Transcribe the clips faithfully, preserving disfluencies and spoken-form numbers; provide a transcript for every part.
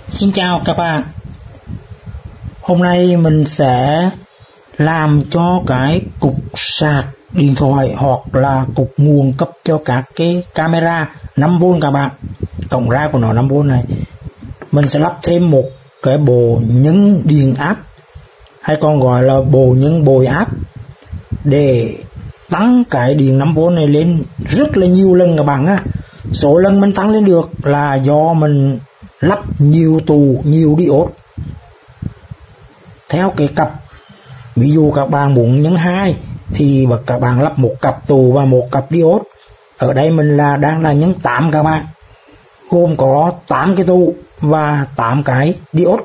Xin chào các bạn. Hôm nay mình sẽ làm cho cái cục sạc điện thoại hoặc là cục nguồn cấp cho các cái camera năm vôn các bạn. Cộng ra của nó năm vôn này. Mình sẽ lắp thêm một cái bộ nhấn điện áp, hay còn gọi là bộ nhấn bồi áp, để tăng cái điện năm vôn này lên rất là nhiều lần các bạn á. Số lần mình tăng lên được là do mình lắp nhiều tù, nhiều diode theo cái cặp. Ví dụ các bạn muốn nhấn hai thì các bạn lắp một cặp tù và một cặp diode. Ở đây mình là đang là nhấn tám các bạn, gồm có tám cái tù và tám cái diode.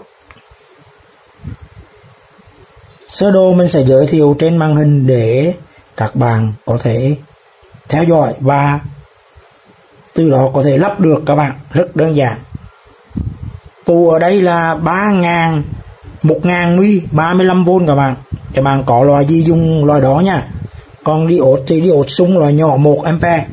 Sơ đồ mình sẽ giới thiệu trên màn hình để các bạn có thể theo dõi và từ đó có thể lắp được các bạn, rất đơn giản. Tù ở đây là ba nghìn, một nghìn nguy, ba mươi lăm vôn các bạn. Các bạn có loại gì dùng loại đó nha. Còn diode thì diode sung loại nhỏ một ampere.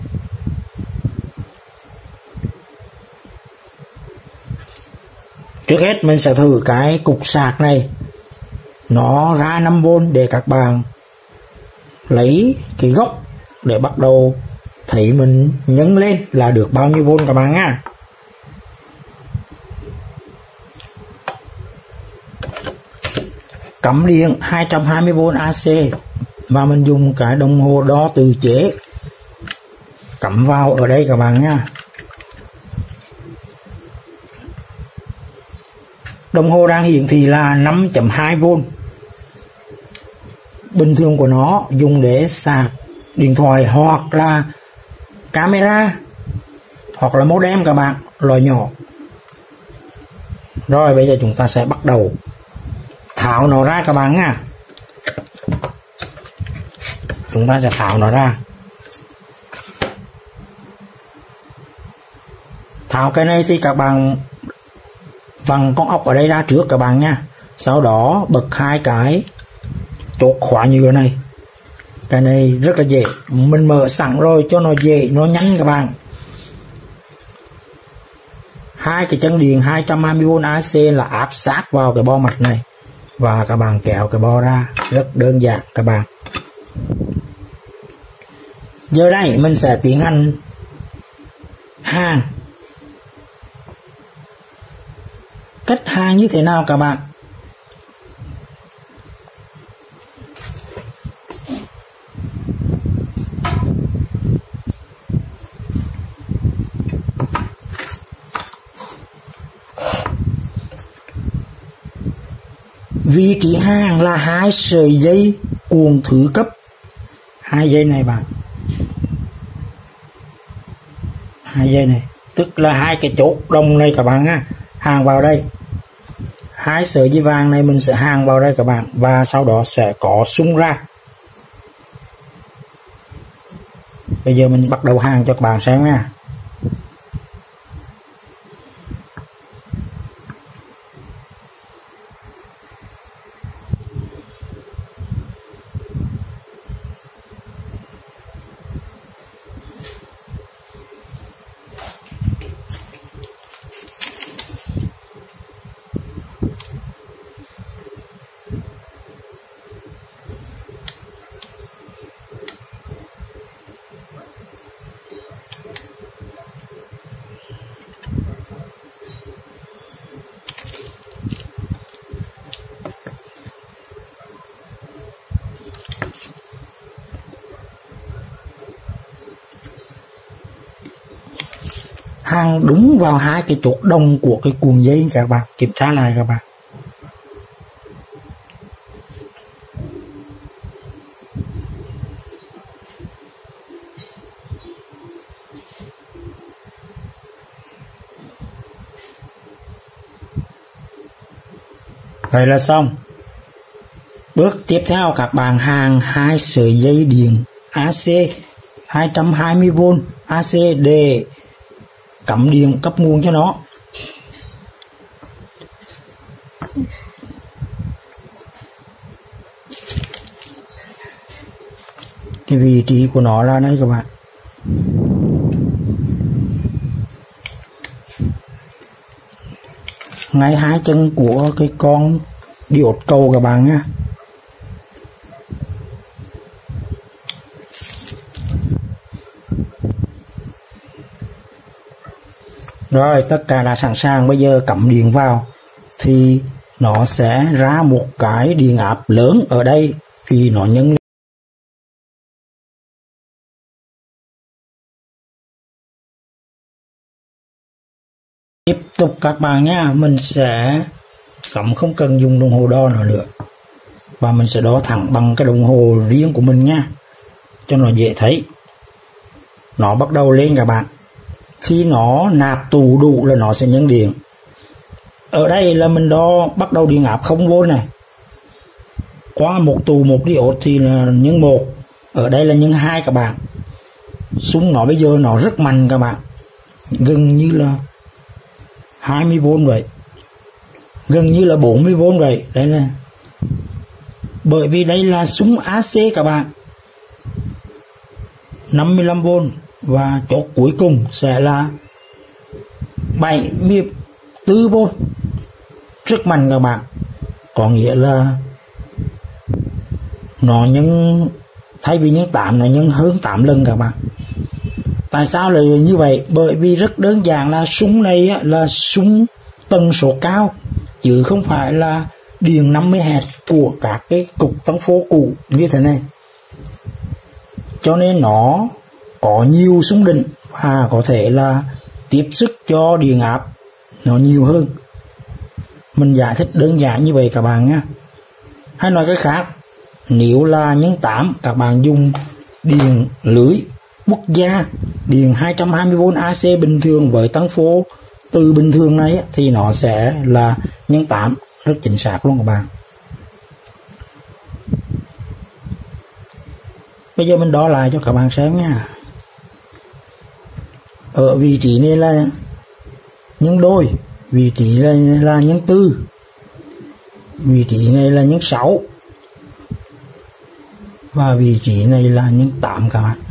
Trước hết mình sẽ thử cái cục sạc này, nó ra năm vôn để các bạn lấy cái gốc để bắt đầu thấy mình nhấn lên là được bao nhiêu vôn các bạn nha. Cắm điện hai trăm hai mươi vôn a xê và mình dùng cái đồng hồ đo tự chế cắm vào ở đây các bạn nha. Đồng hồ đang hiển thị là năm phẩy hai vôn. Bình thường của nó dùng để sạc điện thoại hoặc là camera hoặc là modem các bạn, loại nhỏ. Rồi bây giờ chúng ta sẽ bắt đầu tháo nó ra các bạn nha. Chúng ta sẽ tháo nó ra. Tháo cái này thì các bạn vặn con ốc ở đây ra trước các bạn nha. Sau đó bật hai cái chốt khóa nhựa này. Cái này rất là dễ, mình mở sẵn rồi cho nó dễ, nó nhanh các bạn. Hai cái chân điện hai trăm hai mươi vôn a xê là áp sát vào cái bo mạch này và các bạn kéo cái bo ra, rất đơn giản các bạn. Giờ đây mình sẽ tiến hành hàng. Cách hàng như thế nào các bạn? Vị trí hàng là hai sợi dây cuộn thứ cấp. Hai dây này bạn. Hai dây này, tức là hai cái chốt đồng này các bạn ha. Hàng vào đây. Hai sợi dây vàng này mình sẽ hàng vào đây các bạn, và sau đó sẽ có xung ra. Bây giờ mình bắt đầu hàng cho các bạn xem nha. Hàng đúng vào hai cái chốt đồng của cái cuộn dây các bạn, kiểm tra lại các bạn. Vậy là xong. Bước tiếp theo các bạn hàng hai sợi dây điện a xê hai trăm hai mươi vôn a xê để cắm điện cấp nguồn cho nó. Cái vị trí của nó là đây các bạn. ngay hai chân của cái con diode cầu các bạn nha. Rồi tất cả đã sẵn sàng, bây giờ cắm điện vào thì nó sẽ ra một cái điện áp lớn ở đây vì nó nhân tiếp tục các bạn nha. Mình sẽ cắm, không cần dùng đồng hồ đo nào nữa, và mình sẽ đo thẳng bằng cái đồng hồ riêng của mình nha, cho nó dễ thấy. Nó bắt đầu lên các bạn, khi nó nạp tù đủ là nó sẽ nhân điện. Ở đây là mình đo bắt đầu điện áp không vôn này, qua một tù một diode thì là nhân một, ở đây là nhân hai các bạn. Súng nó bây giờ nó rất mạnh các bạn, gần như là hai mươi vôn vậy, gần như là bốn mươi vôn vậy. Đây là bởi vì đây là súng a xê các bạn, năm mươi lăm vôn, và chốt cuối cùng sẽ là bảy mươi tư vôn, rất mạnh các bạn. Có nghĩa là nó nhân, thay vì nhân tám nó nhân hơn tám lần các bạn. Tại sao lại như vậy? Bởi vì rất đơn giản là súng này là súng tần số cao, chứ không phải là điện năm mươi héc của các cái cục tăng phô cũ như thế này. Cho nên nó có nhiều xung định và có thể là tiếp sức cho điện áp nó nhiều hơn. Mình giải thích đơn giản như vậy các bạn nhé. Hay nói cái khác, nếu là nhân tám các bạn dùng điện lưới quốc gia, điện hai trăm hai mươi vôn a xê bình thường với tăng phô từ bình thường này thì nó sẽ là nhân tám, rất chính xác luôn các bạn. Bây giờ mình đo lại cho các bạn xem nha. Ở vị trí này là nhân đôi, vị trí này là nhân tư, vị trí này là nhân sáu, và vị trí này là nhân tám các bạn.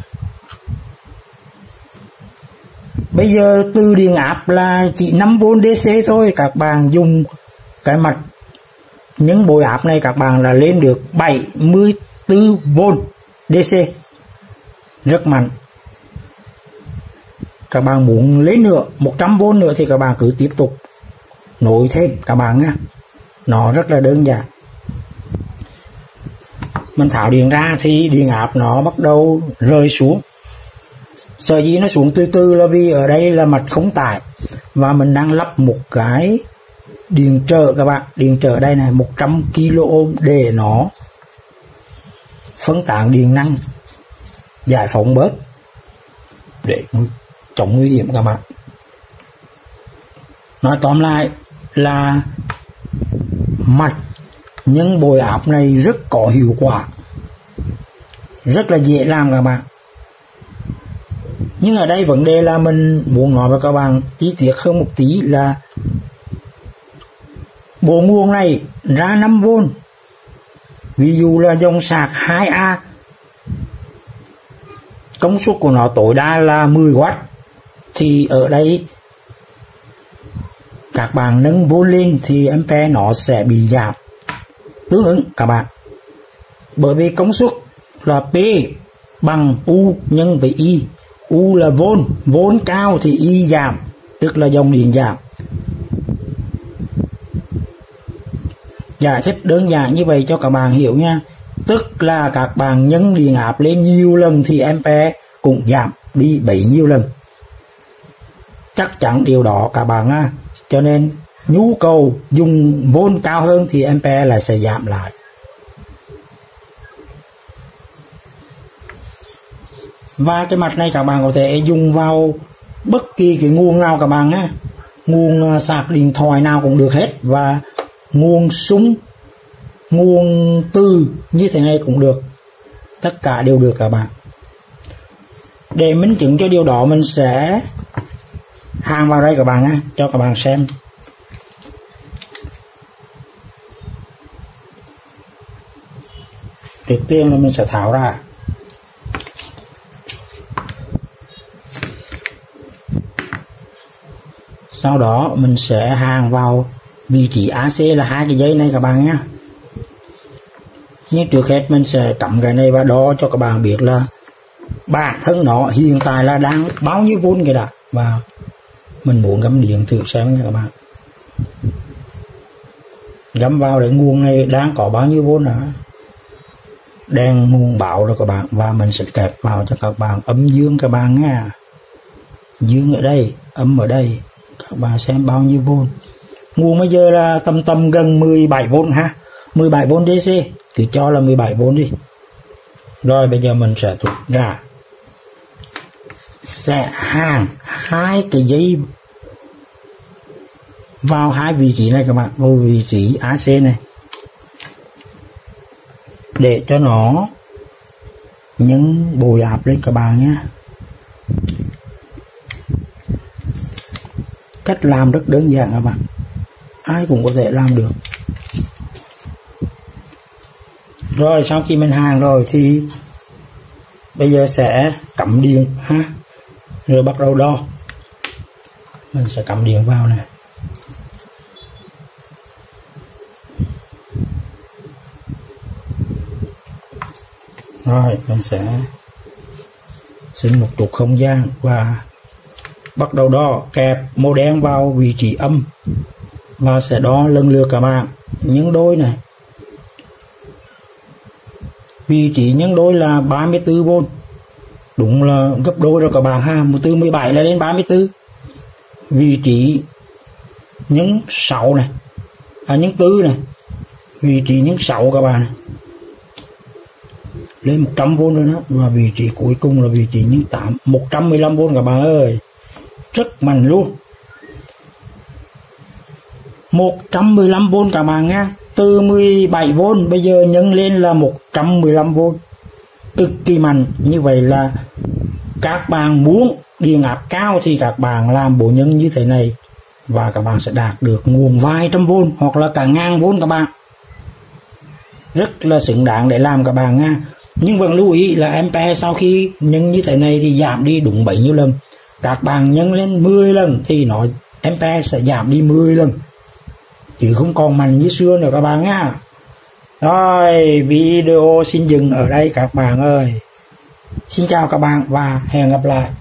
Bây giờ từ điện áp là chỉ năm vôn đê xê thôi, các bạn dùng cái mặt nhân bội áp này các bạn là lên được bảy mươi tư vôn đê xê, rất mạnh. Các bạn muốn lấy nữa một trăm vôn nữa thì các bạn cứ tiếp tục nối thêm các bạn nhé. Nó rất là đơn giản. Mình tháo điện ra thì điện áp nó bắt đầu rơi xuống. Sở dĩ nó xuống từ từ là vì ở đây là mặt không tải, và mình đang lắp một cái điện trở các bạn. Điện trở đây này một trăm ki lô ôm để nó phân tán điện năng, giải phóng bớt để chống nguy hiểm các bạn. Nói tóm lại là mặt nhân bội áp này rất có hiệu quả, rất là dễ làm các bạn. Nhưng ở đây vấn đề là mình muốn nói với các bạn chi tiết hơn một tí là bộ nguồn này ra năm vôn, ví dụ là dòng sạc hai A, công suất của nó tối đa là mười oát, thì ở đây các bạn nâng vôn lên thì ampere nó sẽ bị giảm tương ứng các bạn. Bởi vì công suất là P bằng U nhân với I. U là vôn, vôn cao thì I giảm, tức là dòng điện giảm. Giải thích đơn giản như vậy cho các bạn hiểu nha. Tức là các bạn nhân điện áp lên nhiều lần thì ampere cũng giảm đi bấy nhiêu lần. Chắc chắn điều đó các bạn á. Cho nên nhu cầu dùng vôn cao hơn thì ampere lại sẽ giảm lại. Và cái mặt này các bạn có thể dùng vào bất kỳ cái nguồn nào các bạn á. Nguồn sạc điện thoại nào cũng được hết, và nguồn súng, nguồn từ như thế này cũng được. Tất cả đều được các bạn. Để minh chứng cho điều đó mình sẽ hàng vào đây các bạn á, cho các bạn xem. Trước tiên là mình sẽ tháo ra. Sau đó mình sẽ hàng vào vị trí a xê là hai cái dây này các bạn nhé. Nhưng trước hết mình sẽ cắm cái này và đo cho các bạn biết là bản thân nó hiện tại là đang bao nhiêu vôn cái đã, và mình muốn gắm điện thử xem nha các bạn. Gắm vào để nguồn này đang có bao nhiêu vôn hả, đèn nguồn báo rồi các bạn, và mình sẽ kẹp vào cho các bạn âm dương các bạn nha. Dương ở đây, âm ở đây, các bạn xem bao nhiêu vôn. Nguồn bây giờ là tầm tầm gần mười bảy vôn ha, mười bảy vôn đê xê, cứ cho là mười bảy vôn đi. Rồi bây giờ mình sẽ rút ra, sẽ hàng hai cái dây vào hai vị trí này các bạn, vào vị trí a xê này, để cho nó nhấn bồi áp lên các bạn nhé. Cách làm rất đơn giản các bạn, ai cũng có thể làm được. Rồi sau khi mình hàng rồi thì bây giờ sẽ cắm điện ha, rồi bắt đầu đo. Mình sẽ cắm điện vào này. Rồi mình sẽ xin một chút không gian và bắt đầu đo, kẹp màu đen vào vị trí âm và sẽ đo lần lượt các bạn. Nhân đôi này, vị trí nhân đôi là ba mươi tư vôn, đúng là gấp đôi rồi các bạn ha, từ mười bảy là đến ba mươi tư. Vị trí nhân sáu này, à nhân tư này, vị trí nhân sáu các bạn này, lên một trăm vôn rồi đó. Và vị trí cuối cùng là vị trí nhân tám, một trăm mười lăm vôn các bạn ơi, rất mạnh luôn. Một trăm mười lăm vôn các bạn nha, từ mười bảy vôn bây giờ nhân lên là một trăm mười lăm vôn, cực kỳ mạnh. Như vậy là các bạn muốn điện áp cao thì các bạn làm bộ nhân như thế này, và các bạn sẽ đạt được nguồn vài trăm vôn hoặc là cả ngàn vôn các bạn, rất là xứng đáng để làm các bạn nha. Nhưng vẫn lưu ý là ampere sau khi nhân như thế này thì giảm đi đúng bấy nhiêu lần. Các bạn nhân lên mười lần thì nó ampere sẽ giảm đi mười lần, chứ không còn mạnh như xưa nữa các bạn nha. Rồi video xin dừng ở đây các bạn ơi. Xin chào các bạn và hẹn gặp lại.